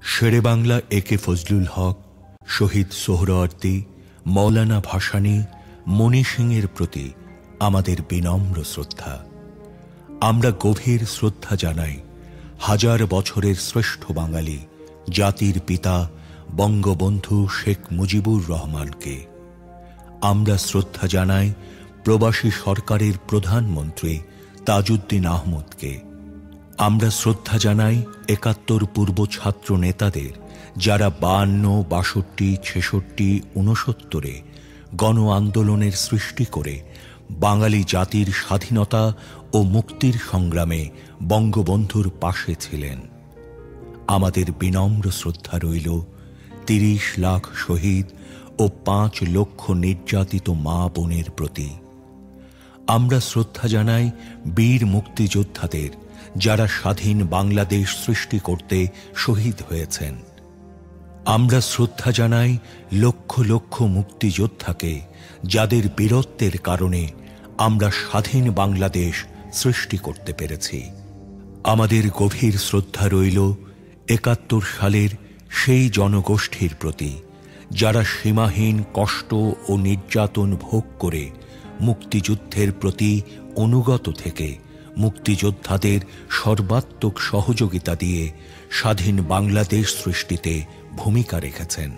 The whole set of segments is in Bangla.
শেরে বাংলা একে ফজলুল হক, শহীদ সোহরাওয়ার্দী, মৌলানা ভাসানী, মণি সিংয়ের প্রতি আমাদের বিনম্র শ্রদ্ধা। আমরা গভীর শ্রদ্ধা জানাই হাজার বছরের শ্রেষ্ঠ বাঙালি জাতির পিতা বঙ্গবন্ধু শেখ মুজিবুর রহমানকে। আমরা শ্রদ্ধা জানাই প্রবাসী সরকারের প্রধানমন্ত্রী তাজউদ্দিন আহমদকে। আমরা শ্রদ্ধা জানাই ৭১ পূর্ব ছাত্র নেতাদের, যারা ৫২, ৬২, ৬৬, ৬৯-এ গণ আন্দোলনের সৃষ্টি করে বাঙালি জাতির স্বাধীনতা ও মুক্তির সংগ্রামে বঙ্গবন্ধুর পাশে ছিলেন। আমাদের বিনম্র শ্রদ্ধা রইল ৩০ লাখ শহীদ ও ৫ লক্ষ নির্যাতিত মা বোনের প্রতি। আমরা শ্রদ্ধা জানাই বীর মুক্তিযোদ্ধাদের, যারা স্বাধীন বাংলাদেশ সৃষ্টি করতে শহীদ হয়েছেন। আমরা শ্রদ্ধা জানাই লক্ষ লক্ষ মুক্তিযোদ্ধাকে, যাদের বীরত্বের কারণে আমরা স্বাধীন বাংলাদেশ সৃষ্টি করতে পেরেছি। আমাদের গভীর শ্রদ্ধা রইল ৭১ সালের সেই জনগোষ্ঠীর প্রতি, যারা সীমাহীন কষ্ট ও নির্যাতন ভোগ করে মুক্তিযুদ্ধের প্রতি অনুগত থেকে মুক্তিযোদ্ধাদের সর্বাত্মক সহযোগিতা দিয়ে স্বাধীন বাংলাদেশ সৃষ্টিতে ভূমিকা রেখেছেন।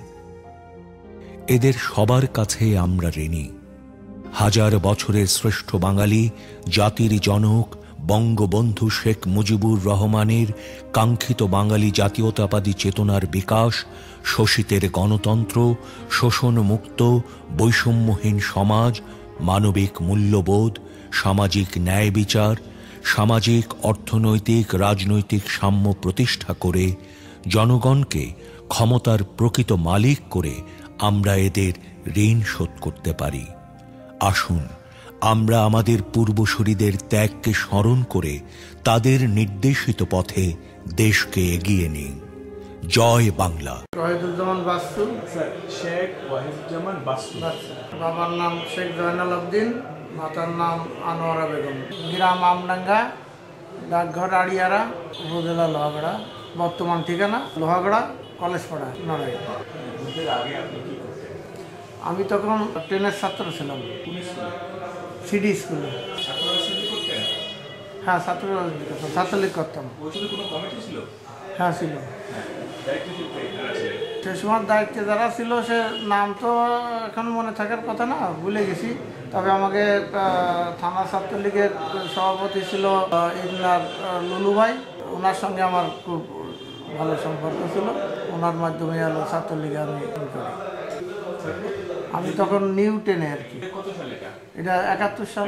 এদের সবার কাছে আমরা ঋণী। হাজার বছরের শ্রেষ্ঠ বাঙালি জাতির জনক বঙ্গবন্ধু শেখ মুজিবুর রহমানের কাঙ্ক্ষিত বাঙালি জাতীয়তাবাদী চেতনার বিকাশ, শোষিতের গণতন্ত্র, শোষণমুক্ত বৈষম্যহীন সমাজ, মানবিক মূল্যবোধ, সামাজিক ন্যায় বিচার, সামাজিক অর্থনৈতিক রাজনৈতিক সাম্য প্রতিষ্ঠা করে জনগণকে ক্ষমতার প্রকৃত মালিক করে আমরা এদের ঋণ শোধ করতে পারি। আসুন আমরা আমাদের পূর্বসূরীদের ত্যাগকে স্মরণ করে তাদের নির্দেশিত পথে দেশকে এগিয়ে নিই। জয় বাংলা। ওয়াহিদুজ্জামান বাসু, শেখ ওয়াহিদুজ্জামান বাসু। বাবার নাম শেখ জয়নাল আবদিন, মাতার নাম আনোয়ারা বেগম। গ্রাম আমডাঙ্গা, ডাকঘর আড়িয়ারা, উপজেলা লোহাগড়া। বর্তমান ঠিকানা লোহাগড়া, কলেজপাড়া, নড়াই। আমি তখন 10-এর ছাত্র ছিলাম, সিডি স্কুলে। হ্যাঁ, ছাত্রলীগ করতাম। হ্যাঁ, ছিল। সে সময় দায়িত্বে যারা ছিল, সে নাম তো এখন মনে থাকার কথা না, ভুলে গেছি। তবে আমাকে থানা ছাত্রলীগের সভাপতি ছিল ইঞ্জিনিয়ার লুলু ভাই, ওনার সঙ্গে আমার খুব ভালো সম্পর্ক ছিল। ওনার মাধ্যমে হলো ছাত্রলীগে আমি করি। আমি তখন নিউ 10-এ আর কি। এটা ৭১ সাল।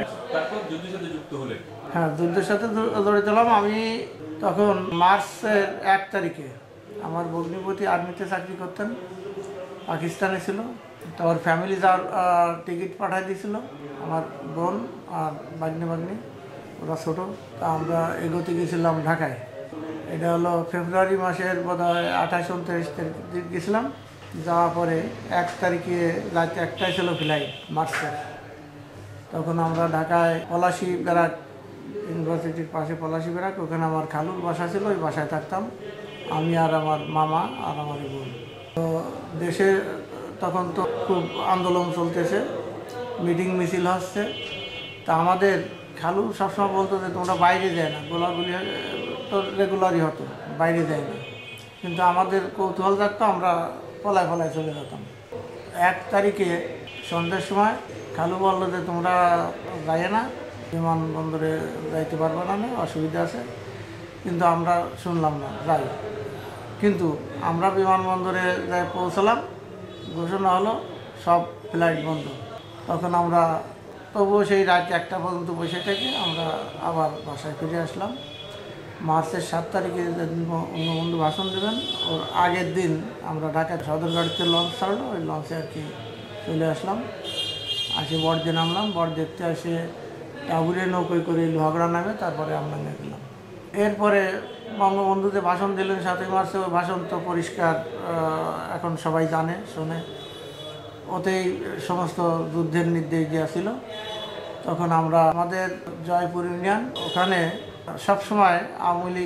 হ্যাঁ, যুদ্ধের সাথে জড়িত হলাম আমি তখন মার্চের ১ তারিখে। আমার ভগ্নিপতি আর্মিতে চাকরি করতেন, পাকিস্তানে ছিল। তো ওর ফ্যামিলি যার টিকিট পাঠিয়ে দিয়েছিল, আমার বোন আর বাগনি, ওরা ছোটো। তা আমরা এগোতে গেছিলাম ঢাকায়। এটা হলো ফেব্রুয়ারি মাসের বোধহয় ২৮-২৯ তারিখ গেছিলাম। যাওয়ার পরে ১ তারিখে রাত ১টায় ছিল ফ্লাইট মার্চের। তখন আমরা ঢাকায় পলাশী ব্যারাক, ইউনিভার্সিটির পাশে পলাশী ব্যারাক, ওখানে আমার খালুর বাসা ছিল, ওই বাসায় থাকতাম আমি আর আমার মামা আর আমার বোন। তো দেশে তখন তো খুব আন্দোলন চলতেছে, মিটিং মিছিল হচ্ছে। তা আমাদের খালু সবসময় বলতো যে তোমরা বাইরে যায় না, গোলাগুলি তো রেগুলারই হতো, বাইরে যায় না। কিন্তু আমাদের কৌতূহল থাকতো, আমরা পলায় চলে যেতাম। ১ তারিখে সন্ধ্যের সময় খালু বললো যে তোমরা যায় না, বিমানবন্দরে যাইতে পারবে না, অসুবিধা আছে। কিন্তু আমরা শুনলাম না, যাই। কিন্তু আমরা বিমানবন্দরে যাই পৌঁছালাম, ঘোষণা হলো সব ফ্লাইট বন্ধ। তখন আমরা তবুও সেই রাত ১টা পর্যন্ত বসে থেকে আমরা আবার বাসায় ফিরে আসলাম। মার্চের ৭ তারিখে বঙ্গবন্ধু ভাষণ দেবেন, ওর আগের দিন আমরা ঢাকায় সদরঘাটিতে লঞ্চ ছাড়লো, ওই লঞ্চে আর কি চলে আসলাম। আসে বর্দে নামলাম, দেখতে আসে টাবুরে নৌকোয় করে লোহাগড়া নামে, তারপরে আমরা গেলাম। এরপরে বঙ্গবন্ধু যে ভাষণ দিলেন ৭ই মার্চে, ওই ভাষণ তো পরিষ্কার এখন সবাই জানে, শোনে। ওতেই সমস্ত যুদ্ধের নির্দেশ দেওয়া ছিল। তখন আমরা আমাদের জয়পুর ইউনিয়ন, ওখানে সবসময় আওয়ামী লীগ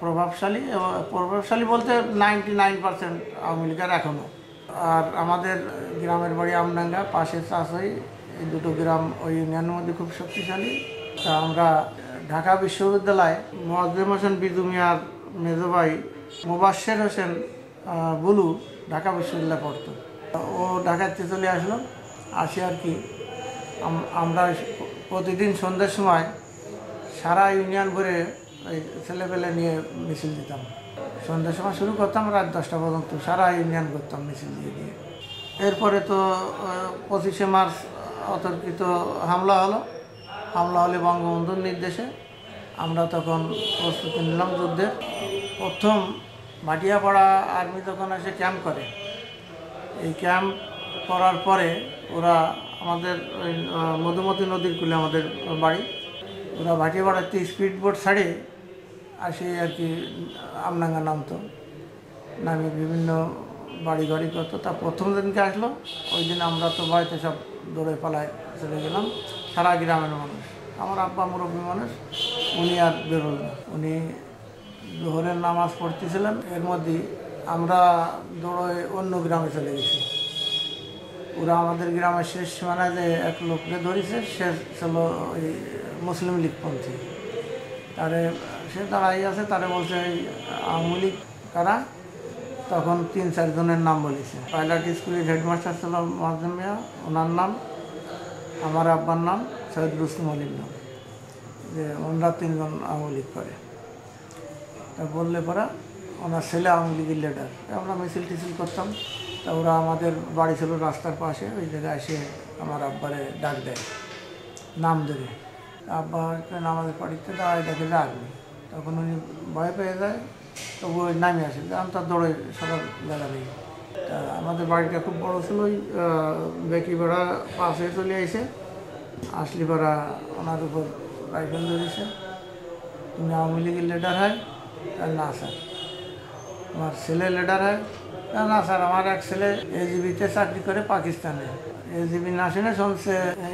প্রভাবশালী বলতে 99% আওয়ামী লীগের এখনও। আর আমাদের গ্রামের বাড়ি আমডাঙ্গা, পাশে চাষই, এই দুটো গ্রাম ওই ইউনিয়নের মধ্যে খুব শক্তিশালী। তা আমরা ঢাকা বিশ্ববিদ্যালয় মোয়াজ্জেম হোসেন বিজু মিয়ার মেজো ভাই মোবাশ্বের হোসেন বুলু ঢাকা বিশ্ববিদ্যালয়ে পড়তো। ও ঢাকাতে চলে আসলো, আসি আর কি আমরা প্রতিদিন সন্ধ্যার সময় সারা ইউনিয়ন ভরে ওই ছেলেপেলে নিয়ে মিছিল দিতাম। সন্ধ্যার সময় শুরু করতাম, রাত 10টা পর্যন্ত সারা ইউনিয়ন করতাম মিছিল দিয়ে। এরপরে তো 25শে মার্চ অতর্কিত হামলা হলে বঙ্গবন্ধুর নির্দেশে আমরা তখন প্রস্তুতি নিলাম যুদ্ধের। প্রথম ভাটিয়াপাড়া আর্মি তখন এসে ক্যাম্প করে। এই ক্যাম্প করার পরে ওরা আমাদের ওই মধুমতি নদীর কূলে আমাদের বাড়ি, ওরা ভাটিয়াপাড়াতে স্পিড বোট ছাড়ে আসে আর কি আমডাঙ্গা নামতো, নামিয়ে বিভিন্ন বাড়ি করতো। তা প্রথম দিনকে আসলো, ওই দিন আমরা তো বাড়িতে সব দৌড়ে পালায় চলে গেলাম, সারা গ্রামের মানুষ। আমার আব্বা মুরব্বী মানুষ, উনি আর বেরোল না, উনি জোহরের নামাজ পড়তেছিলেন। এর মধ্যে আমরা দৌড়ে অন্য গ্রামে চলে গেছি। ওরা আমাদের গ্রামের শেষ সীমানায় যে এক লোককে ধরেছে, সে ছিল ওই মুসলিম লীগপন্থী। তারে সে দাঁড়াই আছে, তারে বলছে এই আওয়ামী লীগ কারা। তখন 3-4 জনের নাম বলেছে। পাইলট স্কুলের হেডমাস্টার ছিল মোয়াজ্জেম মিয়া, ওনার নাম, আমার আব্বার নাম সৈয়দ রুস্তম আলীর নাম, যে ওনারা 3 জন আওয়ামী লীগ করে। তা বললে পরা ওনার ছেলে আওয়ামী লীগের লিডার। আমরা মিছিল টিছিল করতাম। তা ওরা আমাদের বাড়ি ছিল রাস্তার পাশে, ওই জায়গায় এসে আমার আব্বারে ডাক দেয় নাম ধরে। আব্বাকে আমাদের বাড়িতে দাঁড়ায় দেখে যে আর্মি। তখন উনি ভয় পেয়ে যায়, তবু ওই নামে আসে, কারণ তার দৌড়ে সবার জায়গা নেই। তা আমাদের বাড়িটা খুব বড়ো ছিল, ওই বেকি বেড়া পাশে চলে আসে, আসলি পাড়া ওনার উপর রাইফেল ধরেছে। তুমি আওয়ামী লীগের লিডার হয়? না স্যার। আমার ছেলে লিডার হয়? না স্যার, আমার এক ছেলে এজিবিতে চাকরি করে পাকিস্তানে। এজিবি না শুনে শুনছে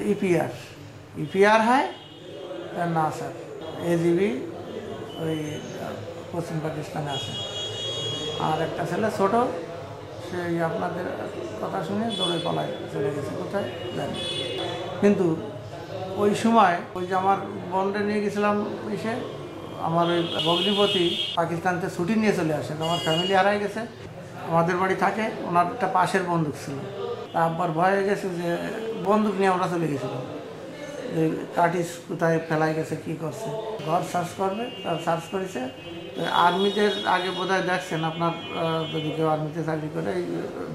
ইপিআর হয়? না স্যার, এজিবি ওই পশ্চিম পাকিস্তানে আছে। আর একটা ছেলে ছোটো, সেই আপনাদের কথা শুনে দৌড়ে পালায় চলে গেছে, কোথায় জানি। কিন্তু ওই সময় ওই যে আমার বোনরে নিয়ে গেছিলাম, এসে আমার ওই ভগ্নিপতি পাকিস্তানতে ছুটি নিয়ে চলে আসেন। আমার ফ্যামিলি হারাই গেছে, আমাদের বাড়ি থাকে, ওনার একটা পাশের বন্দুক ছিল। তা আব্বার ভয় হয়ে গেছে যে বন্দুক নিয়ে আমরা চলে গেছিলাম, যে কাটিস কোথায় ফেলাই গেছে, কী করছে, ঘর সার্চ করবে। তার সার্চ করেছে। আর্মিদের আগে বোধহয় দেখছেন আপনার, যদি কেউ আর্মিতে চাকরি করে, এই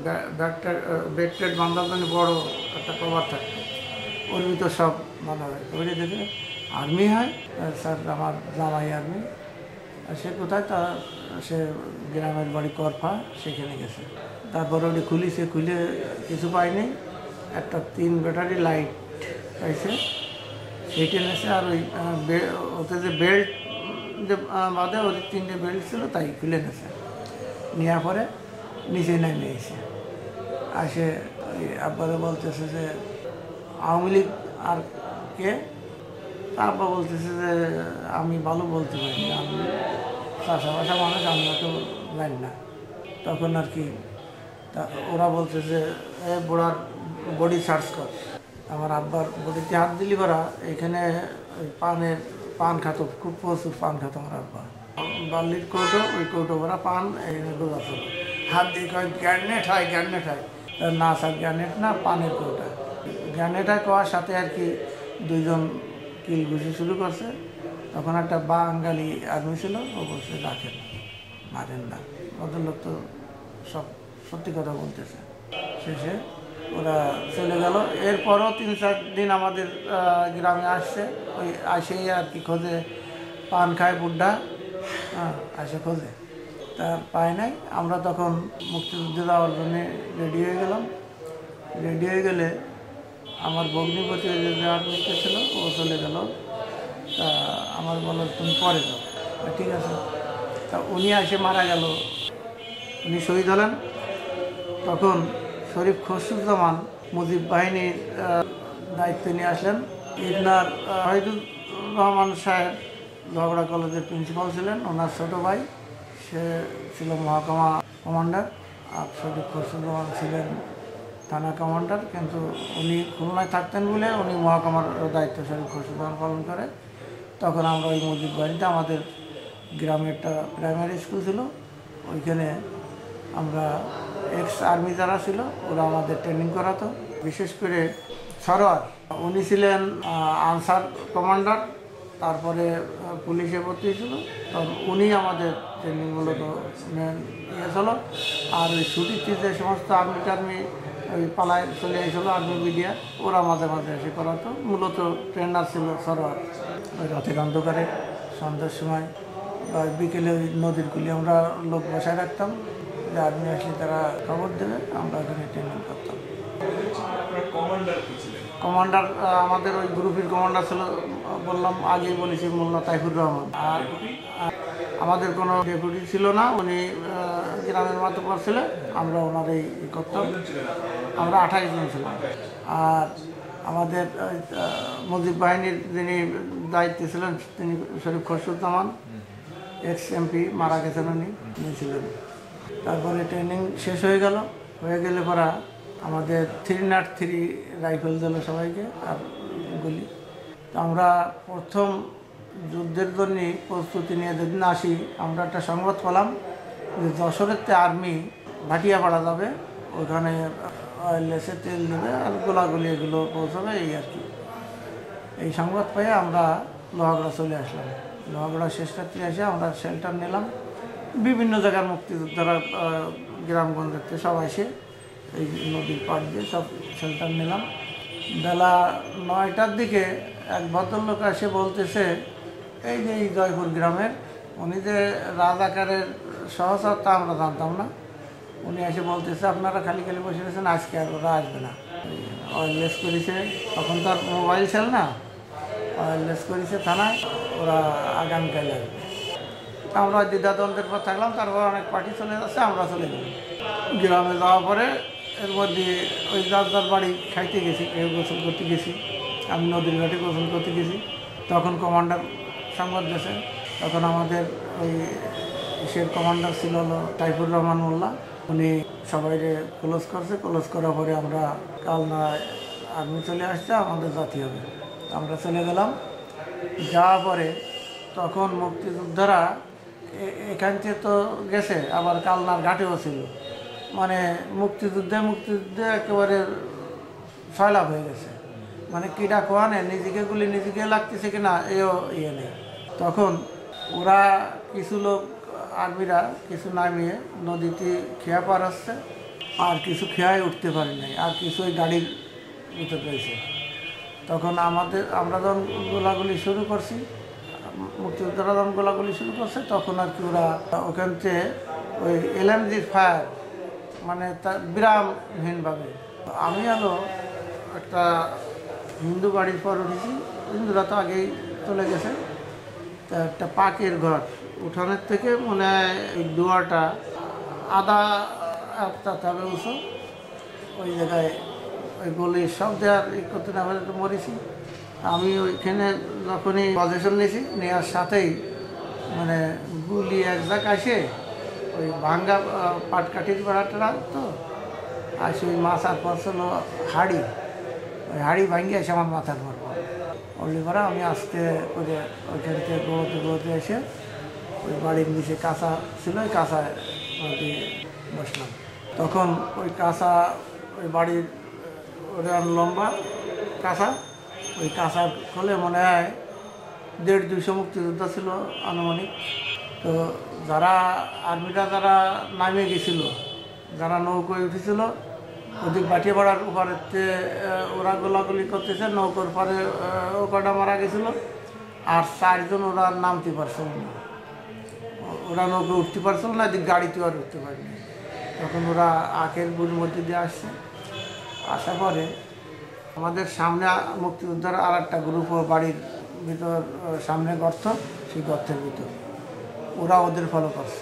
বেড টেড বাঁধার জন্য বড়ো একটা কভার থাকে, ওর ভিতর সব বাঁধা হয়। ওইটা দেখে আর্মি হয়, স্যার আমার জামাই আর্মি। সে কোথায়, সে গ্রামের বাড়ি করফা, সেখানে গেছে। তারপরে ওটি খুলে কিছু পাইনি, একটা 3 ব্যাটারি লাইট পাইছে, সেইটা নেছে। আর ওই ওতে যে বেল্ট যে বাদে ওদের 3টে বেল্ট ছিল, তাই খুলে নেছে। নেওয়ার পরে নিচে নেমে এসে আসে ওই আব্বারে বলতেছে যে আওয়ামী লীগ আর কে। আব্বা বলতেছে যে আমি ভালো বলতে পারি না, আমি চাষাবাসা মানুষ, আমি অত জানি না। তখন আর কি ওরা বলতেছে বুড়ার বডি সার্চ কর। আমার আব্বার বডিতে হাত দিলি করা, এখানে ওই পান খাতো, খুব প্রচুর পান খাতো আমার আব্বা। বার্লির কৌটো, ওই কৌটো ভরা পান এখানে ডোবাতো, হাত দিয়ে কয় গ্যানেট হয়। না স্যার, গ্যানেট না, পানের কৌটা। গ্যানেট হয় কোয়ার সাথে আর কি 2 জন কিল ঘুষি শুরু করছে। তখন একটা বাঙালি আর্মি ছিল, ও বলছে রাখেন, মারেন না। ভদ্রলোক তো সব সত্যি কথা বলতেছে। শেষে ওরা চলে গেল। এরপরও 3-4 দিন আমাদের গ্রামে আসছে, ওই আসেই আর কি খোঁজে, পান খায় বুড্ডা, আসে খোঁজে, তার পায় নাই। আমরা তখন মুক্তিযুদ্ধে যাওয়ার জন্য রেডি হয়ে গেলাম। রেডি হয়ে গেলে আমার ভগ্নিপতি যে আর্মিতে ছিল, ও চলে গেল। তা আমার বলল তুমি পরে যাও। ঠিক আছে। তা উনি এসে মারা গেল, উনি শহীদ হলেন। তখন শরীফ খসরুজ্জামান মুজিব বাহিনীর দায়িত্ব নিয়ে আসলেন। ইবনার ওয়াহিদুর রহমান সাহেব লোহাগড়া কলেজের প্রিন্সিপাল ছিলেন, ওনার ছোট ভাই সে ছিল মহকুমা কমান্ডার, আর শরীফ খোরশেদ রহমান ছিলেন থানা কমান্ডার, কিন্তু উনি খুলনায় থাকতেন বলে উনি মহকুমার দায়িত্ব শরীফ খোরশেদ রহমান পালন করে। তখন আমরা ওই মসজিদ বাড়িতে, আমাদের গ্রামে একটা প্রাইমারি স্কুল ছিল, ওইখানে আমরা এক্স আর্মি যারা ছিল ওরা আমাদের ট্রেনিং করাতো। বিশেষ করে সরোয়ার উনি ছিলেন আনসার কমান্ডার, তারপরে পুলিশে ভর্তি ছিল, তখন উনি আমাদের ট্রেনিং মূলত ছিল। আর ওই ছুটিতে যে সমস্ত আর্মি টার্মি ওই পালায় চলে এসেছিল আর্মি মিডিয়া, ওরা মাঝে মাঝে এসে করাতো। মূলত ট্রেনার ছিল সরোয়ার। ওই রাতের অন্ধকারে সন্ধ্যার সময় বা বিকেলে ওই নদীর কুলে আমরা লোক বসায় রাখতাম, যে আর্মি আসলে তারা খবর দেবে, আমরা ওখানে ট্রেনিং করতাম। কমান্ডার আমাদের ওই গ্রুপের কমান্ডার ছিল, বললাম আগেই বলেছি, মোল্লা তাইফুর রহমান। আর আমাদের কোনো ডেপুটি ছিল না, উনি গ্রামের মাতব্বর ছিলেন, আমরা ওনারই করতাম। আমরা 28 জন ছিলাম। আর আমাদের মুজিব বাহিনীর যিনি দায়িত্বে ছিলেন তিনি শরীফ খোরশেদুজ্জামান, এক্স এমপি, মারা গেছেন উনি ছিলেন। তারপরে ট্রেনিং শেষ হয়ে গেলে পরা আমাদের 303 রাইফেল দিল সবাইকে আর গুলি। তো আমরা প্রথম যুদ্ধের জন্য প্রস্তুতি নিয়ে যেদিন আসি, আমরা একটা সংবাদ পেলাম যে যশোরের আর্মি ভাটিয়াপাড়া যাবে, ওখানে লেসে তেল দেবে আর গোলাগুলি এগুলো পৌঁছাবে, এই আর কি। এই সংবাদ পেয়ে আমরা লোহাগড়া চলে আসলাম। লোহাগড়া শেষ রাত্রে এসে আমরা শেল্টার নিলাম। বিভিন্ন জায়গার মুক্তিযোদ্ধারা গ্রামগঞ্জের থেকে সব এসে এই নদীর পাড় দিয়ে সব শেল্টার নিলাম। বেলা 9টার দিকে এক ভদ্রলোক এসে বলতেছে, এই যে এই জয়পুর গ্রামের উনি যে রাজাকারের সহচর, তা আমরা জানতাম না। উনি এসে বলতেছে আপনারা খালি খালি বসে রয়েছেন, আজকে আর ওরা আসবে না। ওয়ারলেস করেছে, তখন তো আর মোবাইল ছিল না, ওয়ারলেস করেছে থানায়, ওরা আগামীকাল আসবে। আমরা দ্বিধাদ্বন্দ্বের পর থাকলাম। তারপর অনেক পার্টি চলে যাচ্ছে, আমরা চলে গেলাম। গ্রামে যাওয়ার পরে এর মধ্যে ওই যার বাড়ি খাইতে গেছি, কেউ গোসল করতে গেছি, আমি নদীর ঘাটে গোসল করতে গেছি। তখন কমান্ডার সংবাদ গেছে। তখন আমাদের ওই ইসের কমান্ডার ছিল হলো তাইফুর রহমান মোল্লা, উনি সবাইকে ক্লোজ করছে। ক্লোজ করার পরে আমরা কাল না আর্মি চলে আসছে, আমাদের জাতি হবে। আমরা চলে গেলাম। যাওয়ার পরে তখন মুক্তিযোদ্ধারা এখান থেকে তো গেছে, আবার কালনার ঘাটেও ছিল। মানে মুক্তিযুদ্ধে একেবারে সয়লাভ হয়ে গেছে। মানে কিডা কোয়ানে নিজেকে গুলি নিজেকে লাগতেছে কিনা এও ইয়ে নেই। তখন ওরা কিছু লোক আর্মিরা কিছু নামিয়ে নদীতে খেয়া পার আসছে, আর কিছু খেয়ায় উঠতে পারি নাই, আর কিছু ওই গাড়ির ভিতরে রয়েছে। তখন আমরা যখন গোলাগুলি শুরু করছি, মুক্তিযোদ্ধারা যখন গোলাগুলি শুরু করছে, তখন আর কি ওরা ওখান থেকে ওই এলএমজি ফায়ার, মানে তা বিরামহীনভাবে। আমি একটা হিন্দু বাড়ির পর উঠেছি, হিন্দুরা তো আগেই চলে গেছে। তা একটা পাকের ঘর, উঠানের থেকে মনে হয় এই দুয়ারটা আধা তবে উঁচু, ওই জায়গায় ওই গলির সব দেওয়ার করতে না পারে তো মরেছি। আমি ওইখানে যখনই পজিশন নিয়েছি, নেওয়ার সাথেই মানে গুলি এক জায়গায় আসে ওই ভাঙ্গা পাটকাঠির বেড়াটা তো আসে, ওই মাথার পর ছিল হাড়ি, ওই হাড়ি ভাঙ্গি আসে আমার মাথার পর পড়লি পরে আমি আস্তে করে ওইখান থেকে গড়তে এসে ওই বাড়ির নিচে কাঁচা ছিল, ওই কাঁচায় বসলাম। তখন ওই কাঁচা, ওই বাড়ির ওটা লম্বা কাঁচা, ওই কাঁচা খোলে মনে হয় 150-200 মুক্তিযোদ্ধা ছিল আনুমানিক। তো যারা আর্মিরা যারা নামে গেছিল, যারা নৌকোয় উঠেছিল, ওদিক ভাটিয়াপাড়ার উপরেতে ওরা গোলাগুলি করতেছে, নৌকোর পরে ও কটা মারা গেছিল। আর 4 জন ওরা নামতে পারছিল না, ওরা নৌকো উঠতে পারছিল না, এদিক গাড়িতেও আর উঠতে পারেনি। তখন ওরা আখের বুর মধ্যে দিয়ে আসছে। আসার পরে আমাদের সামনে মুক্তিযোদ্ধার আর একটা গ্রুপ বাড়ির ভিতর, সামনে গর্ত, সেই গর্তের ভিতর ওরা ওদের ফলো করছে।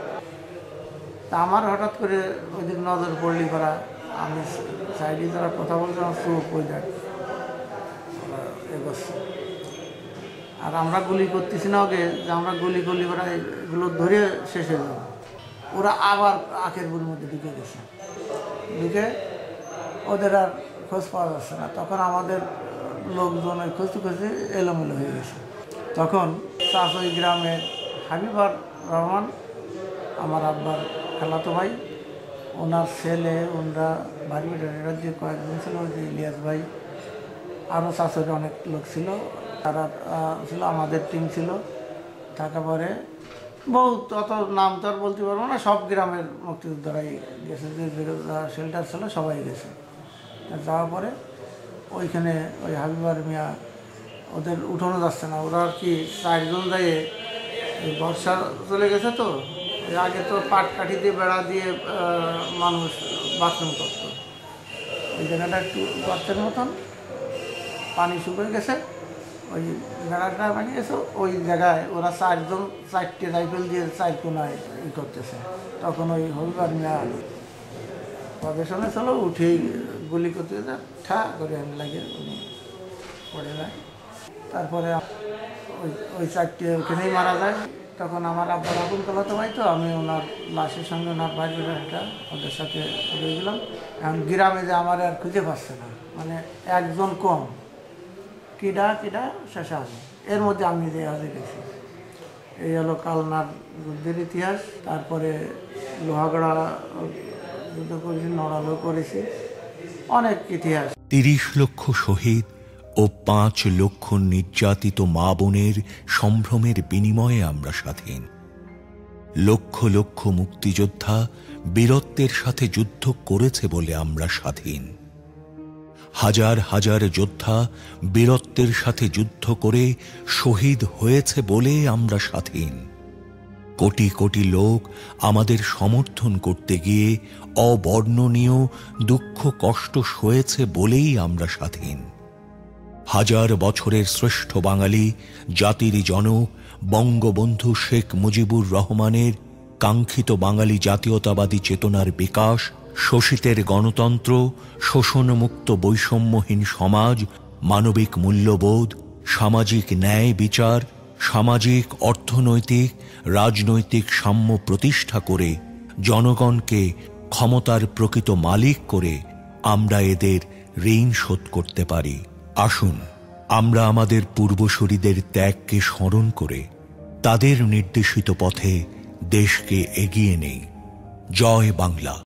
তা আমার হঠাৎ করে ওইদিক নজর পড়লি করা, আমি সাইডে যারা কথা বলছে আমার চোখ ওই দেখ ওরা এগোচ্ছে। আর আমরা গুলি করতেছি না ওকে, যে আমরা গুলি করলে ওরা এগুলো ধরে শেষ হয়ে যাবে। ওরা আবার আখের বুড়ির মধ্যে ঢুকে গেছে, ঢুকে ওদের আর খোঁজ পাওয়া যাচ্ছে না। তখন আমাদের লোকজন ওই খুঁজতে খুঁজতে এলোমেলো হয়ে গেছে। তখন চাষই গ্রামের হাবিবুর রহমান, আমার আব্বার খালাতো ভাই, ওনার ছেলে, ওনারা বাড়ি বেটারা যে কয়েকজন ছিল, যে ইলিয়াস ভাই, আরও চাষের অনেক লোক ছিল, তারা ছিল, আমাদের টিম ছিল। থাকা পরে বহুত, অত নাম তো আর বলতে পারবো না, সব গ্রামের মুক্তিযোদ্ধারাই গেছে, যে শেল্টার ছিল সবাই গেছে। যাওয়ার পরে ওইখানে ওই হাবিবুর মিয়া, ওদের উঠানো যাচ্ছে না, ওরা আর কি 4 জন যায়, বর্ষা চলে গেছে তো, আগে তো পাট কাঠি দিয়ে বেড়া দিয়ে মানুষ বাথরুম করত, ওই জায়গাটা একটু গর্তের মতন, পানি শুকিয়ে গেছে, ওই বেড়াটা ভেঙে গেছে, ওই জায়গায় ওরা 4 জন 4টে রাইফেল দিয়ে 4 কোনায় করতেছে। তখন ওই হাবিবুর মিয়া প্রবেশনে ছিল, উঠেই গুলি করতে ঠা করে আমি লাগে, উনি পড়ে যায়। তারপরে ওই 4টে ওখানেই মারা যায়। তখন আমার আব্বার আগুন তোলাতে ভাই, তো আমি ওনার লাশের সঙ্গে ওনার বাইরে একটা ওদের সাথে রয়ে গেলাম। এখন গ্রামে যে আমার আর খুঁজে পাচ্ছে না, মানে একজন কম, কিডা শেষে আসে, এর মধ্যে আমি যে হাজির গেছি। এই হলো কালনার যুদ্ধের ইতিহাস। তারপরে লোহাগড়া যুদ্ধ করেছি, নড়ালো করেছি, অনেক ইতিহাস। 30 লক্ষ শহীদ ও 5 লক্ষ নির্যাতিত মা বোনের সম্ভ্রমের বিনিময়ে আমরা স্বাধীন। লক্ষ লক্ষ মুক্তিযোদ্ধা বীরত্বের সাথে যুদ্ধ করেছে বলে আমরা স্বাধীন। হাজার হাজার যোদ্ধা বীরত্বের সাথে যুদ্ধ করে শহীদ হয়েছে বলে আমরা স্বাধীন। কোটি কোটি লোক আমাদের সমর্থন করতে গিয়ে অবর্ণনীয় দুঃখ কষ্ট সয়েছে বলেই আমরা স্বাধীন। হাজার বছরের শ্রেষ্ঠ বাঙালি জাতির জনক বঙ্গবন্ধু শেখ মুজিবুর রহমানের কাঙ্ক্ষিত বাঙালি জাতীয়তাবাদী চেতনার বিকাশ, শোষিতের গণতন্ত্র, শোষণমুক্ত বৈষম্যহীন সমাজ, মানবিক মূল্যবোধ, সামাজিক ন্যায় বিচার, সামাজিক, অর্থনৈতিক, রাজনৈতিক সাম্য প্রতিষ্ঠা করে জনগণকে ক্ষমতার প্রকৃত মালিক করে আমরা এদের ঋণ শোধ করতে পারি। আসুন আমরা আমাদের পূর্বসূরীদের ত্যাগকে স্মরণ করে তাদের নির্দেশিত পথে দেশকে এগিয়ে নেই। জয় বাংলা।